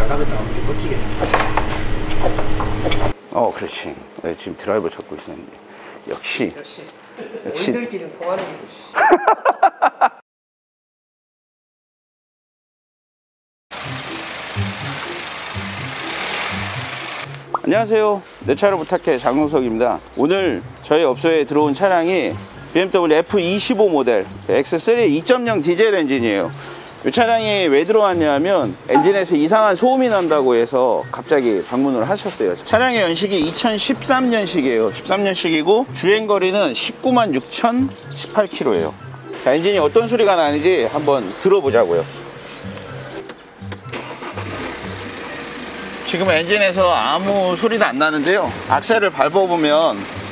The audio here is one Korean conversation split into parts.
작업에 나오는 게 멋지게. 그렇지. 네, 지금 드라이버 잡고 있었는데. 역시. 우리들끼리 통하는 게. 안녕하세요. 내 차를 부탁해 장용석입니다. 오늘 저희 업소에 들어온 차량이 BMW F25 모델 X3 2.0 디젤 엔진이에요. 이 차량이 왜 들어왔냐면 엔진에서 이상한 소음이 난다고 해서 갑자기 방문을 하셨어요. 차량의 연식이 2013년식이에요 13년식이고 주행거리는 19만 6,018km예요 자, 엔진이 어떤 소리가 나는지 한번 들어보자고요. 지금 엔진에서 아무 소리도 안 나는데요, 악셀을 밟아보면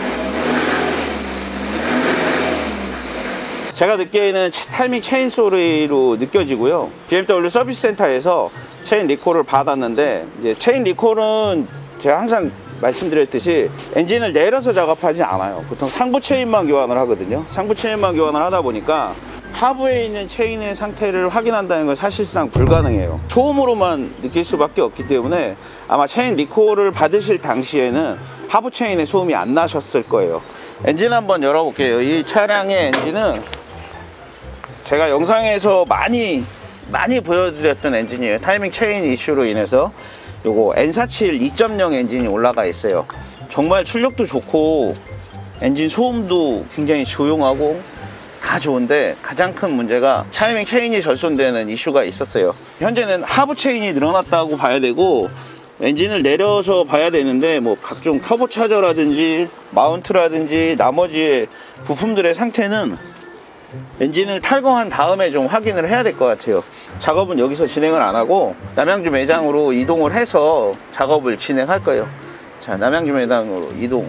제가 느끼는 타이밍 체인 소리로 느껴지고요. BMW 서비스 센터에서 체인 리콜을 받았는데, 이제 체인 리콜은 제가 항상 말씀드렸듯이 엔진을 내려서 작업하지 않아요. 보통 상부 체인만 교환을 하거든요. 상부 체인만 교환을 하다 보니까 하부에 있는 체인의 상태를 확인한다는 건 사실상 불가능해요. 소음으로만 느낄 수밖에 없기 때문에 아마 체인 리콜을 받으실 당시에는 하부 체인에 소음이 안 나셨을 거예요. 엔진 한번 열어볼게요. 이 차량의 엔진은 제가 영상에서 많이 보여드렸던 엔진이에요. 타이밍 체인 이슈로 인해서 요거 N47 2.0 엔진이 올라가 있어요. 정말 출력도 좋고 엔진 소음도 굉장히 조용하고 다 좋은데, 가장 큰 문제가 타이밍 체인이 절손되는 이슈가 있었어요. 현재는 하부 체인이 늘어났다고 봐야 되고 엔진을 내려서 봐야 되는데, 뭐 각종 터보 차저라든지 마운트라든지 나머지 부품들의 상태는 엔진을 탈거한 다음에 좀 확인을 해야 될 것 같아요. 작업은 여기서 진행을 안 하고 남양주 매장으로 이동을 해서 작업을 진행할 거예요. 자, 남양주 매장으로 이동.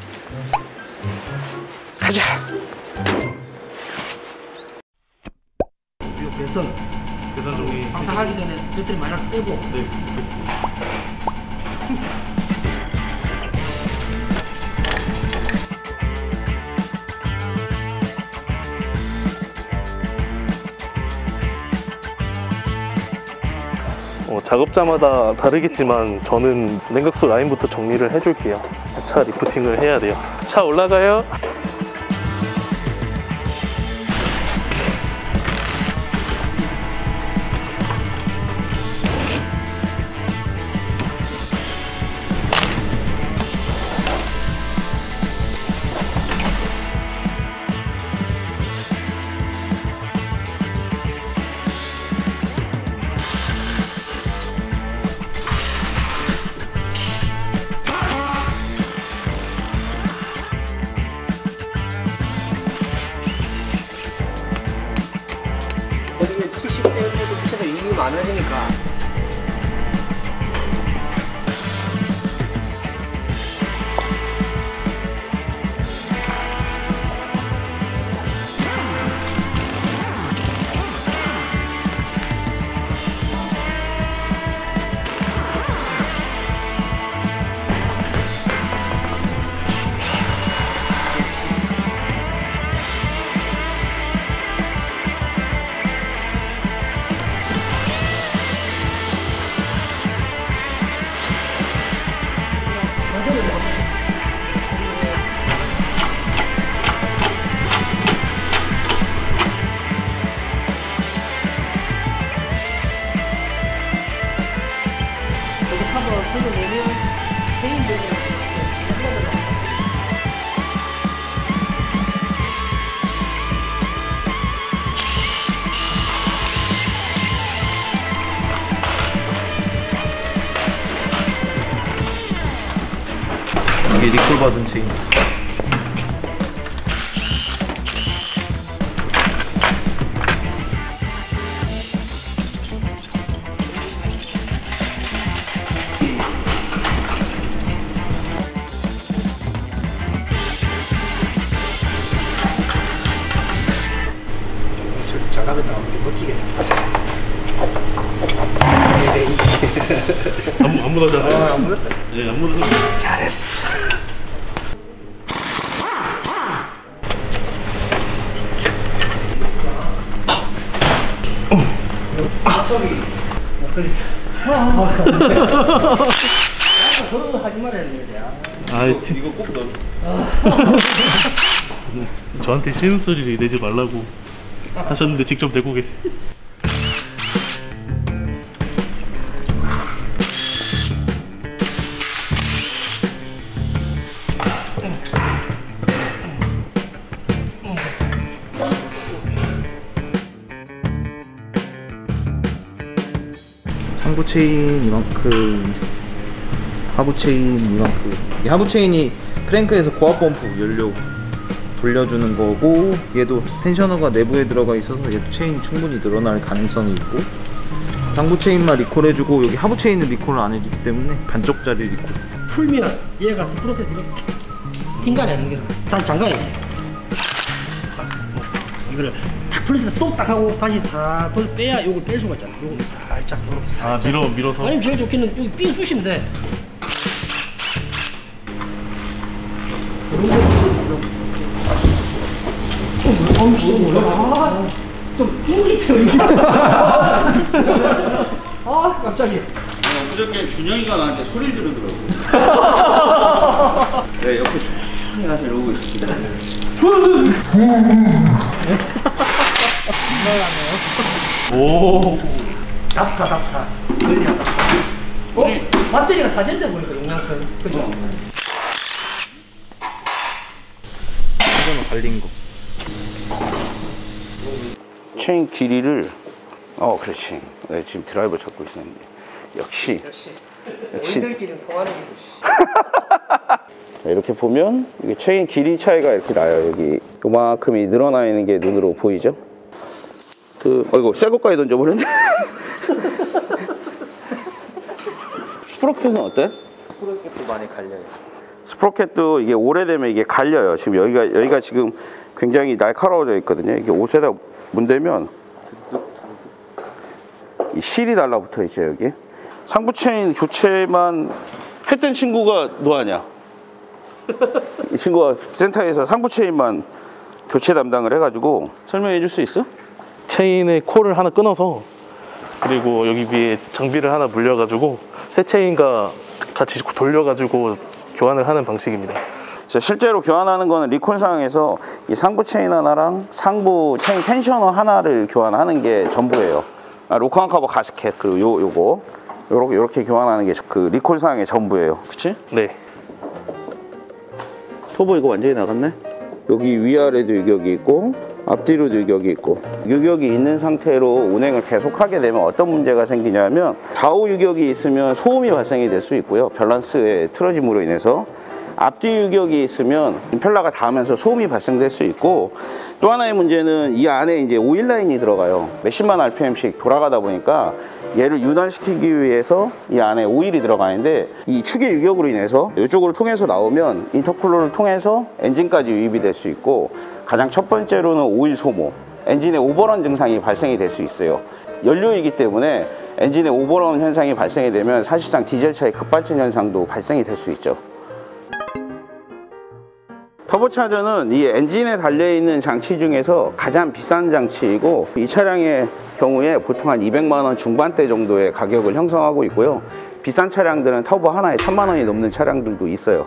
가자. 이거 배선 종이 방사하기 전에 배터리 마이너스 떼고. 네, 됐습니다. 작업자마다 다르겠지만 저는 냉각수 라인부터 정리를 해줄게요. 차 리프팅을 해야 돼요. 차 올라가요. 여기는 70대에도 비싸서 인기 많아지니까. 이게 리콜 받은 체인. 작업에 나오는 게 멋지게. 안 묻었잖아요. 안 묻었다. 네, 안 묻었어. 잘했어. 막걸리. 그거 하지 말아야 되는데. 이거 꼭 넣어. 저한테 신음소리를 내지 말라고 하셨는데 직접 내고 계세요. 상부 체인 이만큼, 하부 체인 이만큼. 이 하부 체인이 크랭크에서 고압 펌프 연료 돌려주는 거고, 얘도 텐셔너가 내부에 들어가 있어서 얘도 체인이 충분히 늘어날 가능성이 있고, 상부 체인만 리콜해주고 여기 하부 체인은 리콜을 안 해주기 때문에 반쪽짜리 리콜. 풀면 얘가 스프로켓 이렇게 팅간에 하는 게 다시 잠가야지. 이거를 탁 풀렸을 때 스톱 딱 하고 다시 싹 빼야 요걸 뺄 수가 있잖아. 요걸 살짝 요렇게 살짝. 밀어서. 아니면 제일 좋기는 여기 삥 쑤시면 돼. 좀 띵기쳐 이게. 아 깜짝이야. 어저께 준영이가 나한테 소리 지르더라고. 네, 옆에 조용히 가서 이러고 있습니다. 오. 답타. 배터리가 사진대 보니까 용량큰. 그죠? 이거는 갈린 거. 체인 길이를 그렇지. 네, 지금 드라이버 잡고 있었는데 역시 우리들끼리는 통하는 게 자, 이렇게 보면 이게 체인 길이 차이가 이렇게 나요. 여기 요만큼이 늘어나 있는 게 눈으로 보이죠? 이거 새 것까지 던져버렸네. 스프로켓은 어때? 스프로켓도 많이 갈려요. 스프로켓도 이게 오래되면 이게 갈려요. 지금 여기가 지금 굉장히 날카로워져 있거든요. 이게 옷에다 문대면 이 실이 달라붙어 있죠. 여기 상부 체인 교체만 했던 친구가 노하냐? 이 친구가 센터에서 상부 체인만 교체 담당을 해가지고 설명해 줄 수 있어? 체인의 콜을 하나 끊어서, 그리고 여기 위에 장비를 하나 물려가지고 새 체인과 같이 돌려가지고 교환을 하는 방식입니다. 실제로 교환하는 거는 리콜 상황에서 이 상부 체인 하나랑 상부 체인 텐셔너 하나를 교환하는 게 전부예요. 로커한 커버 가스켓 그리고 요거 요렇게 교환하는 게 그 리콜 상황의 전부예요. 그치? 네. 터보 이거 완전히 나갔네. 여기 위아래도 유격이 있고 앞뒤로도 유격이 있고, 유격이 있는 상태로 운행을 계속하게 되면 어떤 문제가 생기냐면 좌우 유격이 있으면 소음이 발생이 될 수 있고요. 밸런스의 틀어짐으로 인해서. 앞뒤 유격이 있으면 임펠러가 닿으면서 소음이 발생될 수 있고, 또 하나의 문제는 이 안에 이제 오일 라인이 들어가요. 몇십만 RPM씩 돌아가다 보니까 얘를 윤활시키기 위해서 이 안에 오일이 들어가는데, 이 축의 유격으로 인해서 이쪽으로 통해서 나오면 인터쿨러를 통해서 엔진까지 유입이 될 수 있고, 가장 첫 번째로는 오일 소모, 엔진의 오버런 증상이 발생이 될 수 있어요. 연료이기 때문에 엔진의 오버런 현상이 발생이 되면 사실상 디젤차의 급발진 현상도 발생이 될 수 있죠. 터보차저는 이 엔진에 달려있는 장치 중에서 가장 비싼 장치이고, 이 차량의 경우에 보통 한 200만 원 중반대 정도의 가격을 형성하고 있고요. 비싼 차량들은 터보 하나에 1000만 원이 넘는 차량들도 있어요.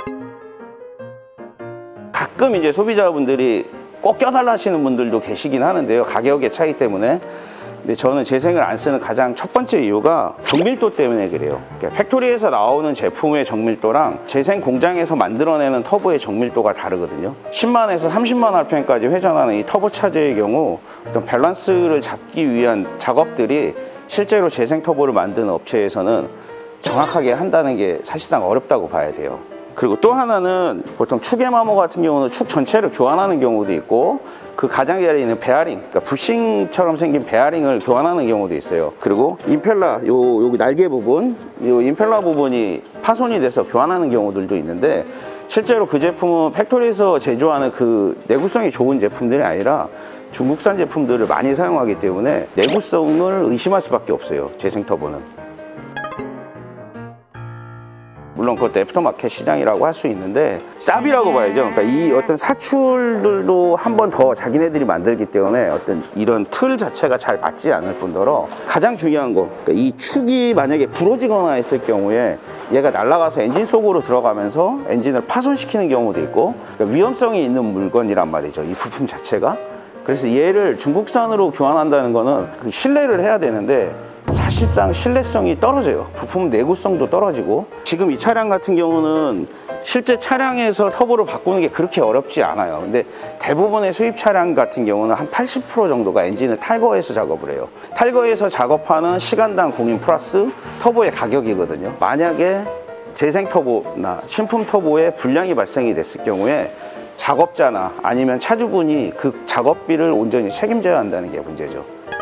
가끔 이제 소비자분들이 꼭 껴달라 하시는 분들도 계시긴 하는데요. 가격의 차이 때문에. 근데 저는 재생을 안 쓰는 가장 첫 번째 이유가 정밀도 때문에 그래요. 그러니까 팩토리에서 나오는 제품의 정밀도랑 재생 공장에서 만들어내는 터보의 정밀도가 다르거든요. 10만에서 30만 RPM까지 회전하는 이 터보차저의 경우 어떤 밸런스를 잡기 위한 작업들이 실제로 재생 터보를 만드는 업체에서는 정확하게 한다는 게 사실상 어렵다고 봐야 돼요. 그리고 또 하나는 보통 축의 마모 같은 경우는 축 전체를 교환하는 경우도 있고, 그 가장자리에 있는 베어링, 그러니까 부싱처럼 생긴 베어링을 교환하는 경우도 있어요. 그리고 임펠러, 여기 날개 부분, 요 임펠러 부분이 파손이 돼서 교환하는 경우들도 있는데, 실제로 그 제품은 팩토리에서 제조하는 그 내구성이 좋은 제품들이 아니라 중국산 제품들을 많이 사용하기 때문에 내구성을 의심할 수밖에 없어요. 재생 터보는. 물론 그것도 애프터마켓 시장이라고 할 수 있는데 짭이라고 봐야죠. 그러니까 이 어떤 사출들도 한 번 더 자기네들이 만들기 때문에 어떤 이런 틀 자체가 잘 맞지 않을 뿐더러 가장 중요한 거, 그러니까 이 축이 만약에 부러지거나 했을 경우에 얘가 날아가서 엔진 속으로 들어가면서 엔진을 파손시키는 경우도 있고, 그러니까 위험성이 있는 물건이란 말이죠, 이 부품 자체가. 그래서 얘를 중국산으로 교환한다는 거는 그 신뢰를 해야 되는데 사실상 신뢰성이 떨어져요. 부품 내구성도 떨어지고. 지금 이 차량 같은 경우는 실제 차량에서 터보를 바꾸는 게 그렇게 어렵지 않아요. 근데 대부분의 수입 차량 같은 경우는 한 80% 정도가 엔진을 탈거해서 작업을 해요. 탈거해서 작업하는 시간당 공인 플러스 터보의 가격이거든요. 만약에 재생 터보나 신품 터보에 불량이 발생이 됐을 경우에 작업자나 아니면 차주분이 그 작업비를 온전히 책임져야 한다는 게 문제죠.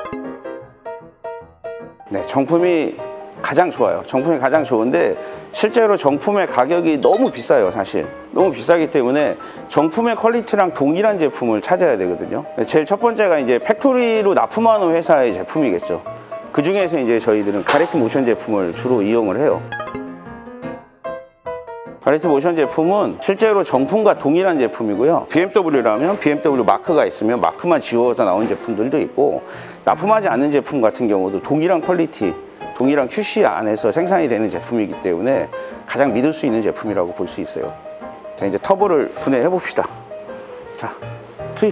네, 정품이 가장 좋아요. 정품이 가장 좋은데 실제로 정품의 가격이 너무 비싸요. 사실 너무 비싸기 때문에 정품의 퀄리티랑 동일한 제품을 찾아야 되거든요. 제일 첫 번째가 이제 팩토리로 납품하는 회사의 제품이겠죠. 그 중에서 이제 저희들은 가레트 모션 제품을 주로 이용을 해요. 가레트 모션 제품은 실제로 정품과 동일한 제품이고요. BMW라면 BMW 마크가 있으면 마크만 지워서 나온 제품들도 있고, 납품하지 않는 제품 같은 경우도 동일한 퀄리티, 동일한 QC 안에서 생산이 되는 제품이기 때문에 가장 믿을 수 있는 제품이라고 볼 수 있어요. 자, 이제 터보를 분해해 봅시다. 자, 투입.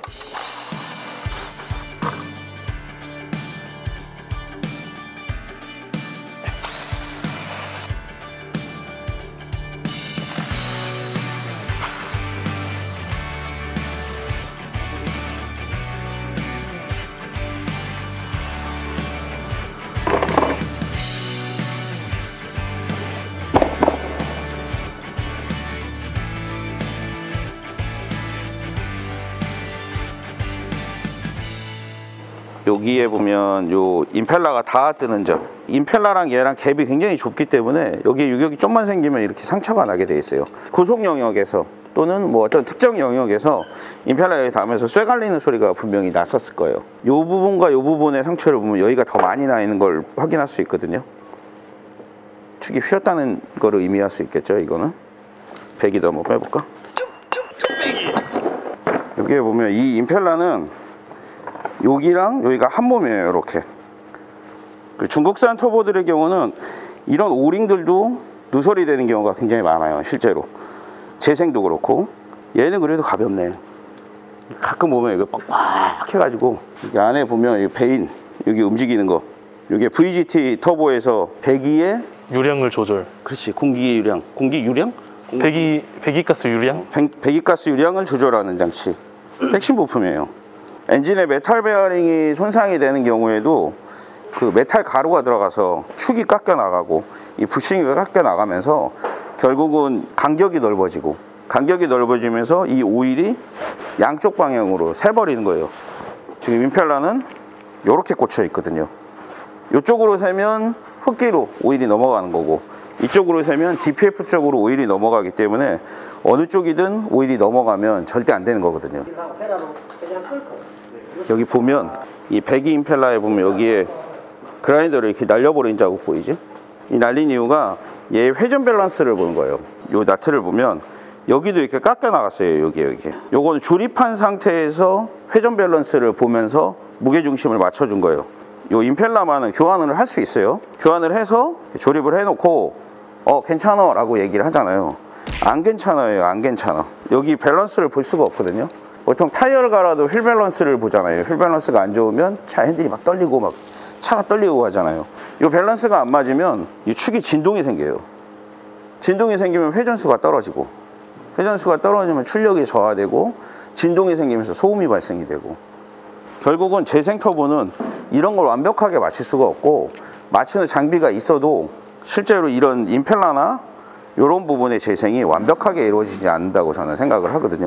여기에 보면 요 임펠러가 닿아 뜨는 점, 임펠러랑 얘랑 갭이 굉장히 좁기 때문에 여기에 유격이 좀만 생기면 이렇게 상처가 나게 돼 있어요. 고속 영역에서 또는 뭐 어떤 특정 영역에서 임펠러에 닿으면서 쇠 갈리는 소리가 분명히 났었을 거예요. 요 부분과 요 부분의 상처를 보면 여기가 더 많이 나 있는 걸 확인할 수 있거든요. 축이 휘었다는 거를 의미할 수 있겠죠. 이거는 배기도 한번 빼볼까? 여기에 보면 이 임펠러는 여기랑 여기가 한 몸이에요. 이렇게. 중국산 터보들의 경우는 이런 오링들도 누설이 되는 경우가 굉장히 많아요. 실제로 재생도 그렇고. 얘는 그래도 가볍네. 가끔 보면 이거 빡빡 해가지고 여기 안에 보면 이 베인 여기 움직이는 거, 이게 VGT 터보에서 배기의 유량을 조절. 그렇지, 공기 유량, 공기 유량? 배기가스 유량? 배기가스 유량을 조절하는 장치, 핵심 부품이에요. 엔진의 메탈 베어링이 손상이 되는 경우에도 그 메탈 가루가 들어가서 축이 깎여 나가고 이 부싱이가 깎여 나가면서 결국은 간격이 넓어지고, 간격이 넓어지면서 이 오일이 양쪽 방향으로 새버리는 거예요. 지금 임펠러는 이렇게 꽂혀 있거든요. 이쪽으로 세면 흡기로 오일이 넘어가는 거고, 이쪽으로 세면 DPF 쪽으로 오일이 넘어가기 때문에 어느 쪽이든 오일이 넘어가면 절대 안 되는 거거든요. 여기 보면 이 배기 임펠러에 보면 여기에 그라인더를 이렇게 날려버린 자국 보이지? 이 날린 이유가 얘 회전 밸런스를 보는 거예요. 요 나트를 보면 여기도 이렇게 깎여 나갔어요. 여기. 요거는 조립한 상태에서 회전 밸런스를 보면서 무게중심을 맞춰준 거예요. 요 임펠러만은 교환을 할 수 있어요. 교환을 해서 조립을 해놓고 괜찮아 라고 얘기를 하잖아요. 안 괜찮아요. 안 괜찮아. 여기 밸런스를 볼 수가 없거든요. 보통 타이어를 갈아도 휠 밸런스를 보잖아요. 휠 밸런스가 안 좋으면 차 핸들이 막 떨리고 막 차가 떨리고 하잖아요. 이 밸런스가 안 맞으면 이 축이 진동이 생겨요. 진동이 생기면 회전수가 떨어지고, 회전수가 떨어지면 출력이 저하되고, 진동이 생기면서 소음이 발생이 되고, 결국은 재생 터보는 이런 걸 완벽하게 맞출 수가 없고, 맞추는 장비가 있어도 실제로 이런 임펠러나 이런 부분의 재생이 완벽하게 이루어지지 않는다고 저는 생각을 하거든요.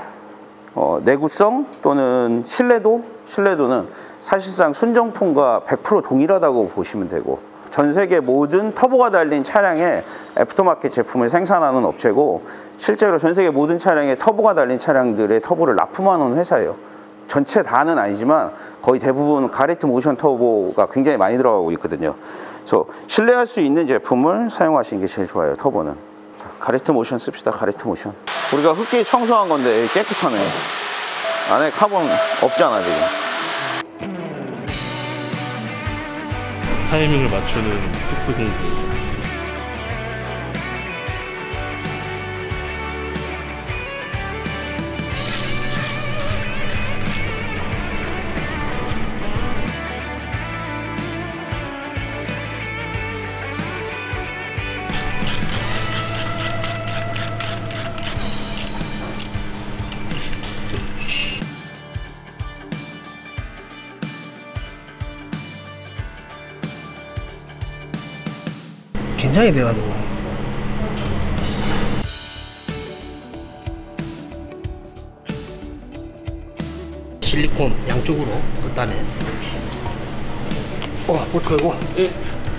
내구성 또는 신뢰도는 사실상 순정품과 100% 동일하다고 보시면 되고, 전 세계 모든 터보가 달린 차량에 애프터마켓 제품을 생산하는 업체고, 실제로 전 세계 모든 차량에 터보가 달린 차량들의 터보를 납품하는 회사예요. 전체 다는 아니지만 거의 대부분 가레트 모션 터보가 굉장히 많이 들어가고 있거든요. 그래서 신뢰할 수 있는 제품을 사용하시는 게 제일 좋아요. 터보는. 자, 가레트 모션 씁시다. 가레트 모션. 우리가 흡기 청소한 건데 깨끗하네. 안에 카본 없잖아 지금. 타이밍을 맞추는 특수 공구. 긴장이 돼가지고. 실리콘 양쪽으로 끝단에. 보트 걸고. 예.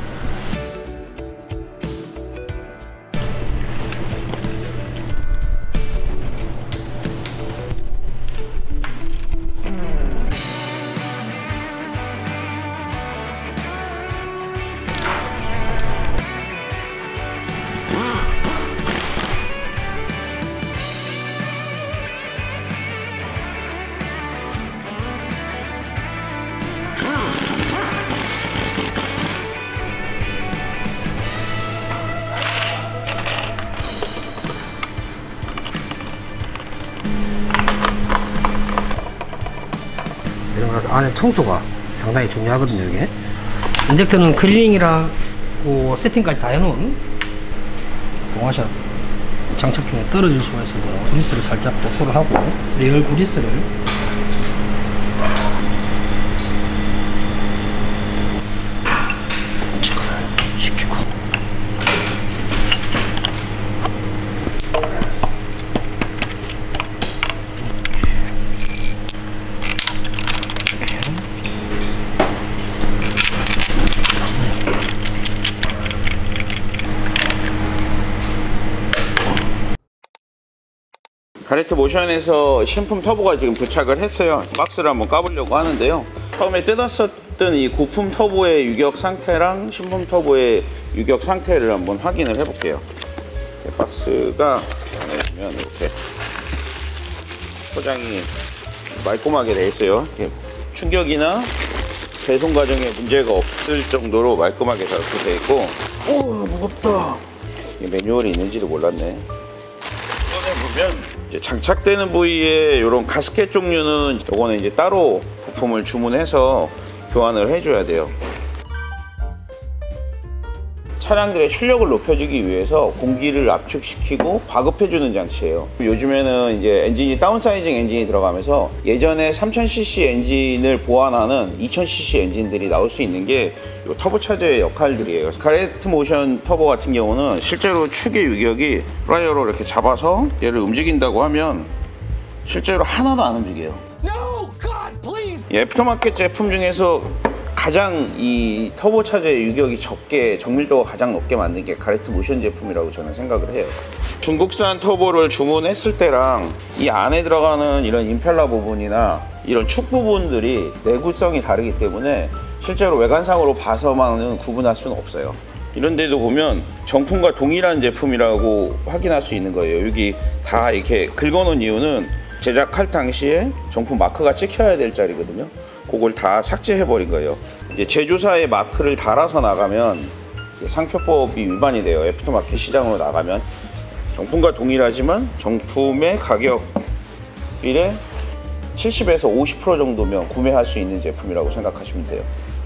이런 거 안에 청소가 상당히 중요하거든요. 이게 인젝터는 클리닝이랑 세팅까지 다 해놓은 동화샷 장착 중에 떨어질 수가 있어서 그리스를 살짝 도포를 하고 레일 그리스를 시키고 가레트 모션에서 신품 터보가 지금 도착을 했어요. 박스를 한번 까보려고 하는데요. 처음에 뜯었었던 이 구품 터보의 유격 상태랑 신품 터보의 유격 상태를 한번 확인을 해볼게요. 박스가 안에 보면 이렇게 포장이 말끔하게 돼 있어요. 충격이나 배송 과정에 문제가 없을 정도로 말끔하게 이렇게 돼 있고. 오, 무겁다. 매뉴얼이 있는지도 몰랐네. 보면 이제 장착되는 부위에 이런 가스켓 종류는 요거는 이제 따로 부품을 주문해서 교환을 해줘야 돼요. 차량들의 출력을 높여주기 위해서 공기를 압축시키고 과급해주는 장치예요. 요즘에는 이제 엔진이 다운사이징 엔진이 들어가면서 예전에 3000cc 엔진을 보완하는 2000cc 엔진들이 나올 수 있는 게 이 터보차저의 역할들이에요. 가레트 모션 터보 같은 경우는 실제로 축의 유격이 플라이어로 이렇게 잡아서 얘를 움직인다고 하면 실제로 하나도 안 움직여요. No, God, please. 애프터마켓 제품 중에서 가장 이 터보차저의 유격이 적게, 정밀도가 가장 높게 만든 게 가레트 모션 제품이라고 저는 생각을 해요. 중국산 터보를 주문했을 때랑 이 안에 들어가는 이런 임펠러 부분이나 이런 축 부분들이 내구성이 다르기 때문에 실제로 외관상으로 봐서만은 구분할 수는 없어요. 이런 데도 보면 정품과 동일한 제품이라고 확인할 수 있는 거예요. 여기 다 이렇게 긁어놓은 이유는 제작할 당시에 정품 마크가 찍혀야 될 자리거든요. 그걸 다 삭제해 버린 거예요. 이제 제조사의 마크를 달아서 나가면 상표법이 위반이 돼요. 애프터마켓 시장으로 나가면. 정품과 동일하지만 정품의 가격 비례 70에서 50% 정도면 구매할 수 있는 제품이라고 생각하시면 돼요.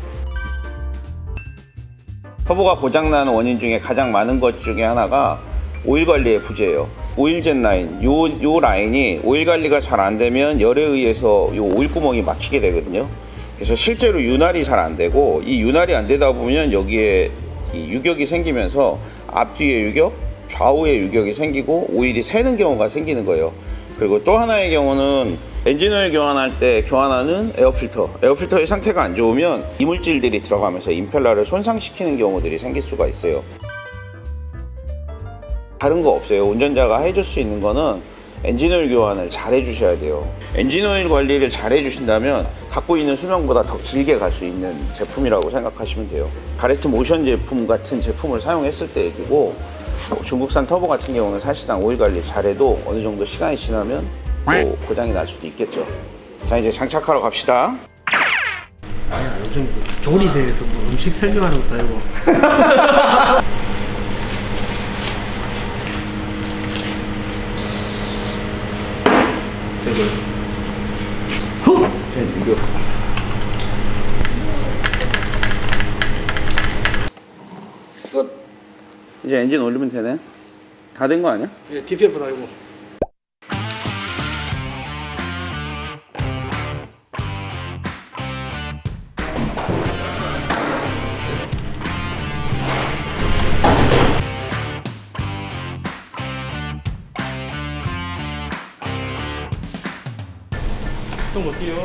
터보가 고장나는 원인 중에 가장 많은 것 중에 하나가 오일 관리의 부재예요. 오일젠 라인, 요 라인이 오일 관리가 잘 안 되면 열에 의해서 요 오일 구멍이 막히게 되거든요. 그래서 실제로 윤활이 잘 안 되고, 이 윤활이 안 되다 보면 여기에 이 유격이 생기면서 앞뒤의 유격, 좌우의 유격이 생기고 오일이 새는 경우가 생기는 거예요. 그리고 또 하나의 경우는 엔진오일 교환할 때 교환하는 에어필터의 상태가 안 좋으면 이물질들이 들어가면서 임펠러를 손상시키는 경우들이 생길 수가 있어요. 다른 거 없어요. 운전자가 해줄 수 있는 거는 엔진오일 교환을 잘 해주셔야 돼요. 엔진오일 관리를 잘 해주신다면 갖고 있는 수명보다 더 길게 갈 수 있는 제품이라고 생각하시면 돼요. 가레트 모션 제품 같은 제품을 사용했을 때 얘기고, 중국산 터보 같은 경우는 사실상 오일 관리 잘해도 어느 정도 시간이 지나면 또 고장이 날 수도 있겠죠. 자, 이제 장착하러 갑시다. 아니야, 요즘 조리대에서 뭐 음식 설명하는 것도 아니고. 이거 끝. 이제 엔진 올리면 되네. 다 된 거 아니야? 예, DPF 달고. 좀 어때요?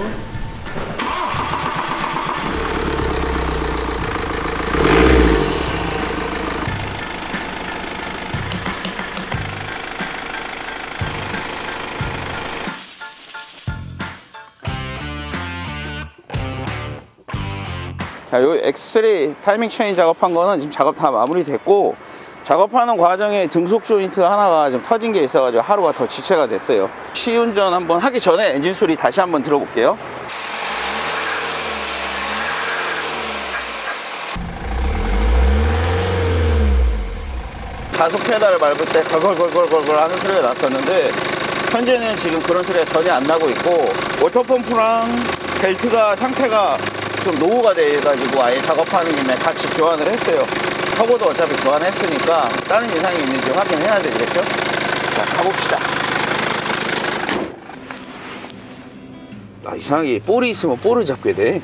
자, 요 X3 타이밍 체인 작업한 거는 지금 작업 다 마무리됐고, 작업하는 과정에 등속 조인트 하나가 좀 터진 게 있어가지고 하루가 더 지체가 됐어요. 시운전 한번 하기 전에 엔진 소리 다시 한번 들어볼게요. 가속 페달을 밟을 때 걸걸걸걸걸 하는 소리가 났었는데, 현재는 지금 그런 소리가 전혀 안 나고 있고, 워터펌프랑 벨트가 상태가 좀 노후가 돼가지고 아예 작업하는 김에 같이 교환을 했어요. 터보도 어차피 교환했으니까 다른 이상이 있는지 확인해야 되겠죠? 자, 가봅시다. 아, 이상하게 볼이 있으면 볼을 잡게 돼.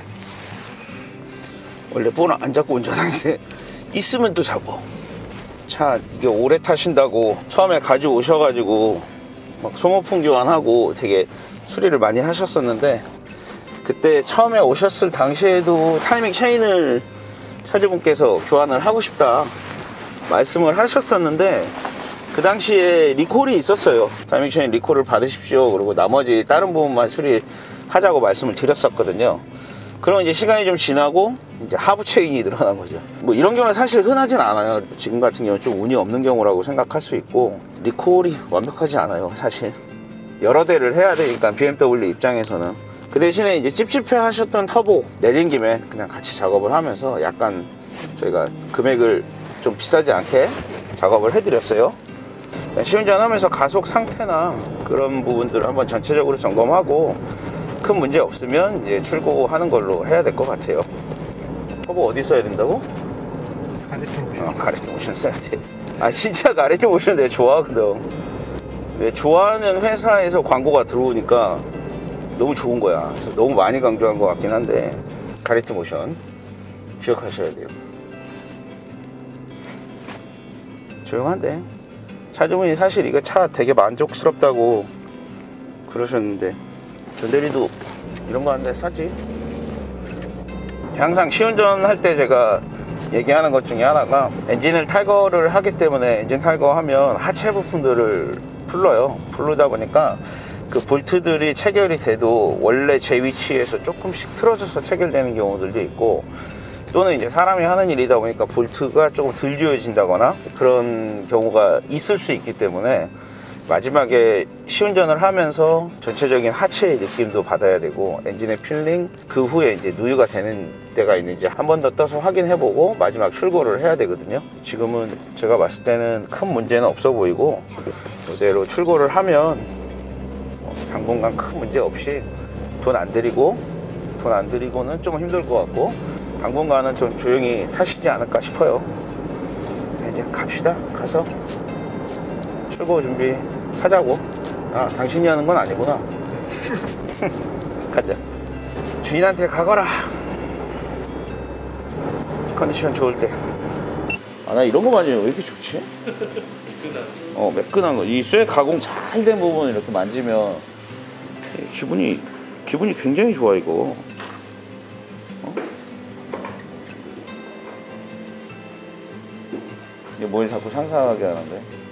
원래 볼은 안 잡고 운전하는데 있으면 또 잡어. 차 이게 오래 타신다고 처음에 가져오셔가지고 막 소모품 교환하고 되게 수리를 많이 하셨었는데, 그때 처음에 오셨을 당시에도 타이밍 체인을 차주분께서 교환을 하고 싶다 말씀을 하셨었는데, 그 당시에 리콜이 있었어요. 타이밍 체인 리콜을 받으십시오. 그리고 나머지 다른 부분만 수리하자고 말씀을 드렸었거든요. 그럼 이제 시간이 좀 지나고 이제 하부 체인이 늘어난 거죠. 뭐 이런 경우는 사실 흔하진 않아요. 지금 같은 경우는 좀 운이 없는 경우라고 생각할 수 있고, 리콜이 완벽하지 않아요. 사실 여러 대를 해야 되니까 BMW 입장에서는. 그 대신에 이제 찝찝해 하셨던 터보 내린 김에 그냥 같이 작업을 하면서 약간 저희가 금액을 좀 비싸지 않게 작업을 해드렸어요. 시운전하면서 가속 상태나 그런 부분들을 한번 전체적으로 점검하고 큰 문제 없으면 이제 출고하는 걸로 해야 될 것 같아요. 터보 어디 써야 된다고? 가레트 모션. 가레트 모션 써야 돼. 아, 진짜 가레트 모션 내가 좋아하거든. 왜 좋아하는 회사에서 광고가 들어오니까 너무 좋은 거야. 그래서 너무 많이 강조한 것 같긴 한데, 가레트 모션 기억하셔야 돼요. 조용한데 차주분이 사실 이거 차 되게 만족스럽다고 그러셨는데, 전대리도 이런 거 하는데 사지. 항상 시운전 할 때 제가 얘기하는 것 중에 하나가, 엔진을 탈거를 하기 때문에 엔진 탈거하면 하체 부품들을 풀러요. 풀르다 보니까 그 볼트들이 체결이 돼도 원래 제 위치에서 조금씩 틀어져서 체결되는 경우들도 있고, 또는 이제 사람이 하는 일이다 보니까 볼트가 조금 덜 조여진다거나 그런 경우가 있을 수 있기 때문에, 마지막에 시운전을 하면서 전체적인 하체의 느낌도 받아야 되고, 엔진의 필링, 그 후에 이제 누유가 되는 때가 있는지 한 번 더 떠서 확인해보고 마지막 출고를 해야 되거든요. 지금은 제가 봤을 때는 큰 문제는 없어 보이고, 이대로 출고를 하면 당분간 큰 문제 없이 돈 안 들이고는 좀 힘들 것 같고, 당분간은 좀 조용히 타시지 않을까 싶어요. 자, 이제 갑시다. 가서 출고 준비 하자고. 아, 당신이 하는 건 아니구나. 가자. 주인한테 가거라. 컨디션 좋을 때. 아, 나 이런 거 만지면 왜 이렇게 좋지? 매끈한 거. 이 쇠 가공 잘 된 부분을 이렇게 만지면 기분이 굉장히 좋아, 이거. 이게 뭘 자꾸 상상하게 하는데.